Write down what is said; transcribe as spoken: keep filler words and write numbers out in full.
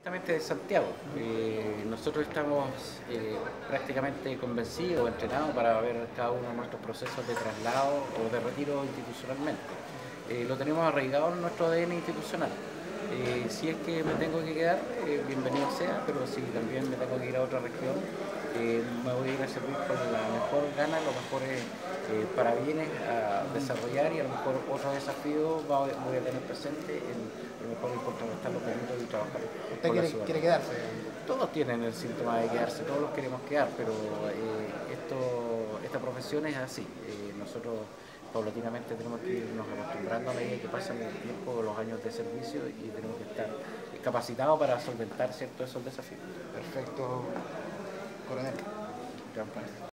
Directamente de Santiago. Eh, nosotros estamos eh, prácticamente convencidos o entrenados para ver cada uno de nuestros procesos de traslado o de retiro institucionalmente. Eh, lo tenemos arraigado en nuestro A D N institucional. Eh, si es que me tengo que quedar, eh, bienvenido sea, pero si también me tengo que ir a otra región, eh, me voy a ir a servir con la mejor gana, los mejores eh, parabienes a desarrollar y a lo mejor otro desafío voy a tener presente en a lo mejor en contrarrestar los delitos y trabajar ¿Usted por la quiere, ciudad. quiere quedarse? Todos tienen el síntoma de quedarse, todos los queremos quedar, pero eh, esto, esta profesión es así. Eh, nosotros paulatinamente tenemos que irnos acostumbrando a medida que pasan el tiempo, los años de servicio y tenemos que estar capacitados para solventar, ¿cierto?, esos desafíos. Perfecto, coronel. Gran placer.